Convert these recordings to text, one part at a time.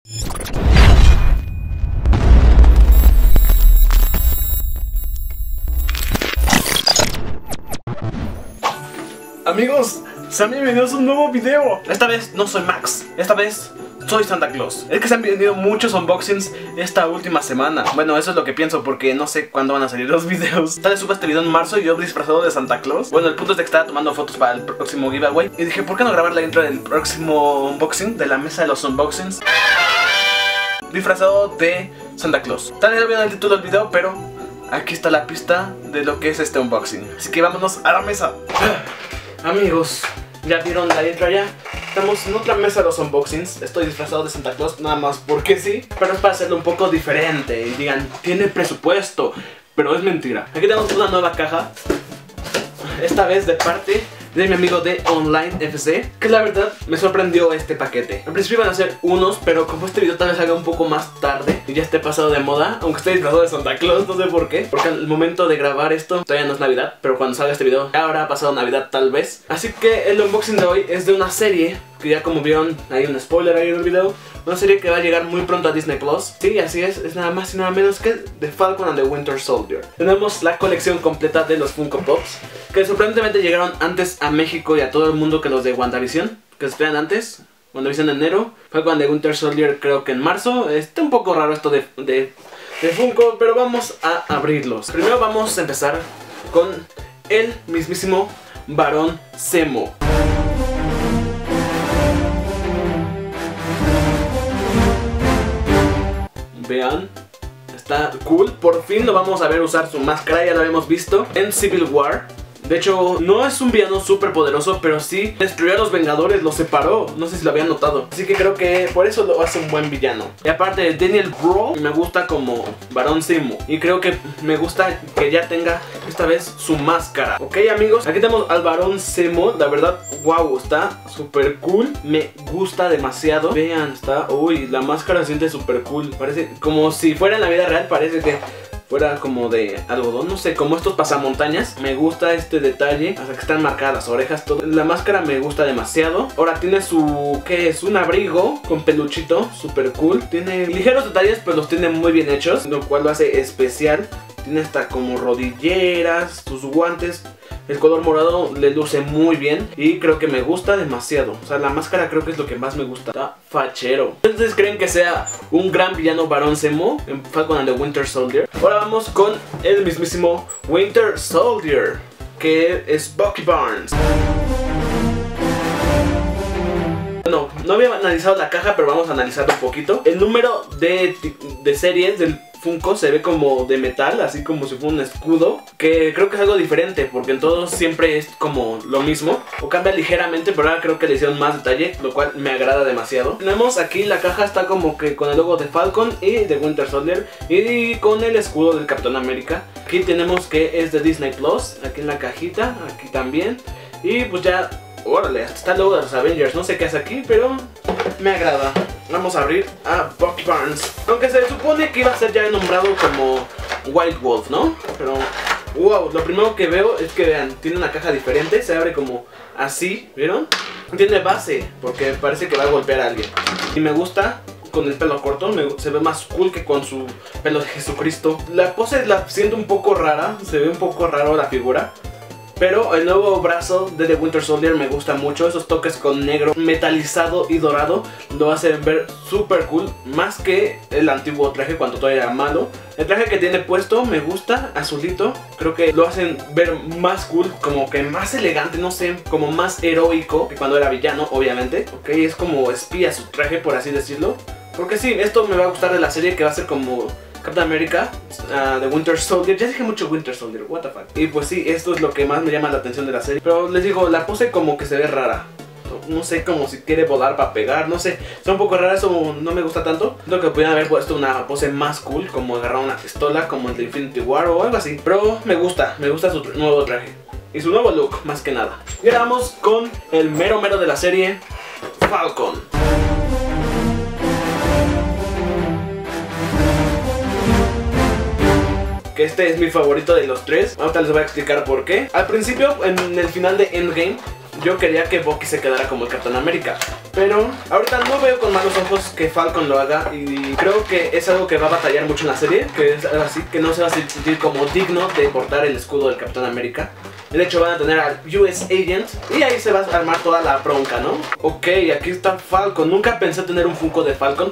Amigos, sean bienvenidos a un nuevo video. Esta vez no soy Max, esta vez soy Santa Claus. Es que se han venido muchos unboxings esta última semana. Bueno, eso es lo que pienso porque no sé cuándo van a salir los videos. Tal vez suba este video en marzo y yo disfrazado de Santa Claus. Bueno, el punto es de que estaba tomando fotos para el próximo giveaway y dije, ¿por qué no grabar la intro del próximo unboxing de la mesa de los unboxings? Disfrazado de Santa Claus. Tal vez no vieron el título del video, pero aquí está la pista de lo que es este unboxing. Así que vámonos a la mesa. Amigos, ya vieron la intro ya. Estamos en otra mesa de los unboxings. Estoy disfrazado de Santa Claus nada más porque sí, pero es para hacerlo un poco diferente. Y digan, tiene presupuesto, pero es mentira. Aquí tenemos una nueva caja, esta vez de parte de mi amigo de Online FC, que la verdad me sorprendió este paquete. En principio iban a ser unos, pero como este video tal vez salga un poco más tarde y ya esté pasado de moda, aunque esté disfrazado de Santa Claus, no sé por qué, porque al momento de grabar esto todavía no es Navidad, pero cuando salga este video ya habrá pasado Navidad tal vez. Así que el unboxing de hoy es de una serie que ya, como vieron, hay un spoiler ahí en el video, una serie que va a llegar muy pronto a Disney Plus. Sí, así es nada más y nada menos que The Falcon and the Winter Soldier. Tenemos la colección completa de los Funko Pops, que sorprendentemente llegaron antes a México y a todo el mundo que los de WandaVision, que se esperan antes. WandaVision en enero, Falcon and the Winter Soldier creo que en marzo. Está un poco raro esto de Funko, pero vamos a abrirlos. Primero vamos a empezar con el mismísimo Barón Zemo. Vean, está cool. Por fin lo vamos a ver usar su máscara. Ya lo habíamos visto en Civil War. De hecho, no es un villano súper poderoso, pero sí destruyó a los Vengadores, los separó. No sé si lo habían notado. Así que creo que por eso lo hace un buen villano. Y aparte de Daniel Brühl, me gusta como Barón Zemo. Y creo que me gusta que ya tenga esta vez su máscara. Ok, amigos, aquí tenemos al Barón Zemo. La verdad, wow, está súper cool. Me gusta demasiado. Vean, está... Uy, la máscara se siente súper cool. Parece como si fuera en la vida real. Parece que fuera como de algodón, no sé, como estos pasamontañas. Me gusta este detalle, hasta que están marcadas las orejas, todo. La máscara me gusta demasiado. Ahora tiene su... ¿qué es? Un abrigo con peluchito, súper cool. Tiene ligeros detalles, pero los tiene muy bien hechos, lo cual lo hace especial. Tiene hasta como rodilleras, sus guantes. El color morado le luce muy bien y creo que me gusta demasiado. O sea, la máscara creo que es lo que más me gusta. Está fachero. ¿Ustedes creen que sea un gran villano Barón Zemo en Falcon and the Winter Soldier? Ahora vamos con el mismísimo Winter Soldier, que es Bucky Barnes. Bueno, no había analizado la caja, pero vamos a analizarlo un poquito. El número de series del Funko se ve como de metal, así como si fuera un escudo, que creo que es algo diferente, porque en todos siempre es como lo mismo, o cambia ligeramente, pero ahora creo que le hicieron más detalle, lo cual me agrada demasiado. Tenemos aquí, la caja está como que con el logo de Falcon y de Winter Soldier, y con el escudo del Capitán América. Aquí tenemos que es de Disney Plus, aquí en la cajita, aquí también, y pues ya... Órale, está el logo de los Avengers. No sé qué hace aquí, pero me agrada. Vamos a abrir a Bucky Barnes. Aunque se supone que iba a ser ya nombrado como White Wolf, ¿no? Pero, wow, lo primero que veo es que, vean, tiene una caja diferente. Se abre como así, ¿vieron? Tiene base, porque parece que va a golpear a alguien. Y me gusta con el pelo corto, se ve más cool que con su pelo de Jesucristo. La pose la siento un poco rara, se ve un poco raro la figura. Pero el nuevo brazo de The Winter Soldier me gusta mucho. Esos toques con negro metalizado y dorado lo hacen ver súper cool, más que el antiguo traje cuando todavía era malo. El traje que tiene puesto me gusta, azulito. Creo que lo hacen ver más cool, como que más elegante, no sé, como más heroico que cuando era villano, obviamente. Ok, es como espía su traje, por así decirlo. Porque sí, esto me va a gustar de la serie, que va a ser como Captain America, The Winter Soldier. Ya dije mucho Winter Soldier, what the fuck. Y pues sí, esto es lo que más me llama la atención de la serie. Pero les digo, la pose como que se ve rara. No sé, como si quiere volar para pegar, no sé. Está un poco rara, eso no me gusta tanto. Creo que podrían haber puesto una pose más cool, como agarrar una pistola, como el de Infinity War o algo así. Pero me gusta su nuevo traje y su nuevo look, más que nada. Y ahora vamos con el mero mero de la serie, Falcon. Que este es mi favorito de los tres. Ahorita les voy a explicar por qué. Al principio, en el final de Endgame, yo quería que Bucky se quedara como el Capitán América. Pero ahorita no veo con malos ojos que Falcon lo haga. Y creo que es algo que va a batallar mucho en la serie. Que es algo así, que no se va a sentir como digno de portar el escudo del Capitán América. De hecho van a tener al US Agent y ahí se va a armar toda la bronca, ¿no? Ok, aquí está Falcon. Nunca pensé tener un Funko de Falcon.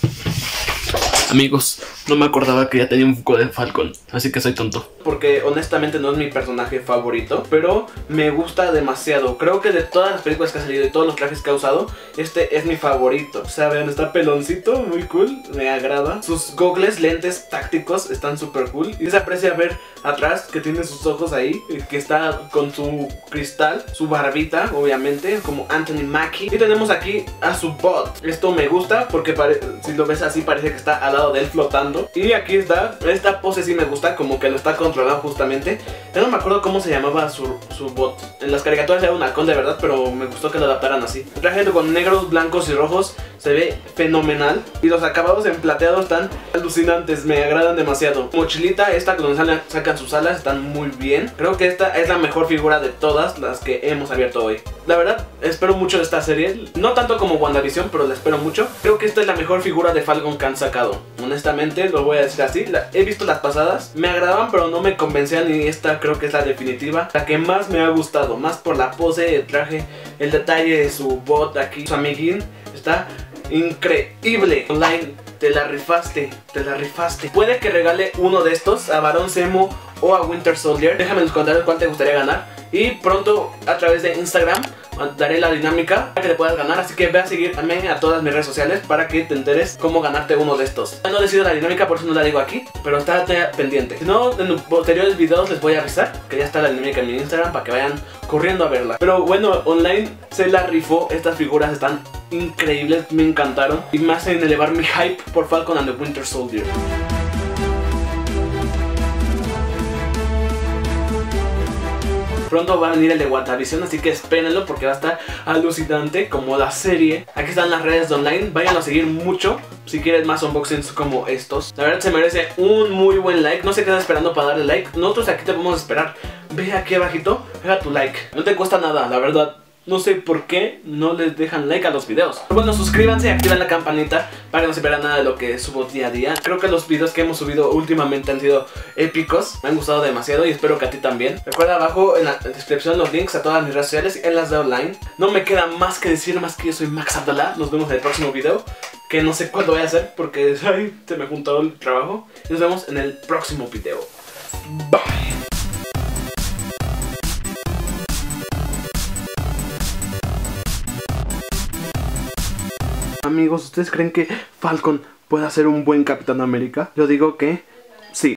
Amigos, no me acordaba que ya tenía un Funko de Falcon, así que soy tonto. Porque honestamente no es mi personaje favorito, pero me gusta demasiado. Creo que de todas las películas que ha salido y todos los trajes que ha usado, este es mi favorito. O sea, vean, está peloncito, muy cool, me agrada. Sus goggles, lentes tácticos están súper cool. Y se aprecia ver atrás que tiene sus ojos ahí, que está con su cristal, su barbita, obviamente, como Anthony Mackie. Y tenemos aquí a su bot. Esto me gusta porque si lo ves así parece que está al lado de él flotando. Y aquí está, esta pose sí me gusta, como que lo está controlando justamente. Ya no me acuerdo cómo se llamaba su bot. En las caricaturas era un halcón de verdad, pero me gustó que lo adaptaran así. El traje con negros, blancos y rojos se ve fenomenal. Y los acabados en plateado están alucinantes, me agradan demasiado. Mochilita esta donde sacan sus alas, están muy bien. Creo que esta es la mejor figura de todas las que hemos abierto hoy. La verdad, espero mucho de esta serie. No tanto como WandaVision, pero la espero mucho. Creo que esta es la mejor figura de Falcon que han sacado. Honestamente, lo voy a decir así. He visto las pasadas, me agradaban, pero no me convencían. Y esta creo que es la definitiva, la que más me ha gustado. Más por la pose, el traje, el detalle de su bot aquí, su amiguín. Está increíble. Online, te la rifaste, te la rifaste. Puede que regale uno de estos a Barón Zemo o a Winter Soldier. Déjame en los comentarios cuál te gustaría ganar. Y pronto a través de Instagram daré la dinámica para que te puedas ganar. Así que ve a seguirme a todas mis redes sociales para que te enteres cómo ganarte uno de estos. No decido la dinámica, por eso no la digo aquí, pero estate pendiente. Si no, en los posteriores videos les voy a avisar que ya está la dinámica en mi Instagram para que vayan corriendo a verla. Pero bueno, online se la rifó. Estas figuras están increíbles, me encantaron y me hacen elevar mi hype por Falcon and the Winter Soldier. Pronto va a venir el de WandaVision, así que espérenlo porque va a estar alucinante como la serie. Aquí están las redes de online, vayan a seguir mucho si quieres más unboxings como estos. La verdad se merece un muy buen like, no se quedan esperando para darle like. Nosotros aquí te podemos esperar, ve aquí abajito, deja tu like, no te cuesta nada, la verdad. No sé por qué no les dejan like a los videos. Bueno, suscríbanse y activen la campanita para que no se pierdan nada de lo que subo día a día. Creo que los videos que hemos subido últimamente han sido épicos. Me han gustado demasiado y espero que a ti también. Recuerda abajo en la descripción los links a todas mis redes sociales y en las de online. No me queda más que decir, más que yo soy Max Abdallah. Nos vemos en el próximo video, que no sé cuándo voy a hacer porque se me juntó el trabajo. Nos vemos en el próximo video. Bye. Amigos, ¿ustedes creen que Falcon pueda ser un buen Capitán América? Yo digo que